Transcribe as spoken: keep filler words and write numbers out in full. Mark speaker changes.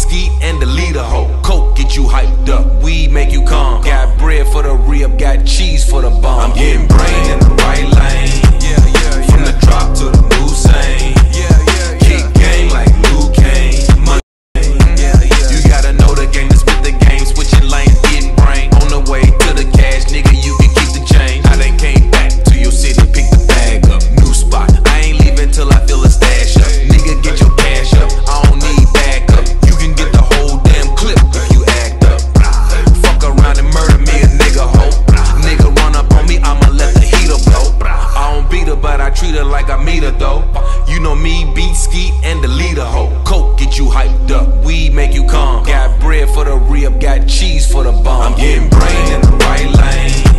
Speaker 1: ski and the leader hoe. Coke get you hyped up, weed make you calm. Got bread for the rib, got cheese for the bomb. I'm getting brain in the right lane. Yeah, yeah, yeah. From the drop to the Hussein. Yeah, yeah, yeah. Kick game like Luke Kane. Money. Yeah, yeah. You gotta know the game to spit the game. Switching lanes, getting brain. On the way to the cash, nigga, you can keep the change. I done came back to your city, pick the bag up. New spot, I ain't leaving till I fill a stash up. Nigga, get your cash up, I don't need backup. You can get the whole damn clip if you act up. Fuck around and murder me a nigga hoe. Nigga run up on me, I'ma let the heater blow. I don't beat her, but I treat her like I meet her though. You know me, beat ski and the leader hoe. Coke get you hyped up, weed make you calm. Got bread for the rib, got cheese for the bomb. I'm getting brain in the right lane.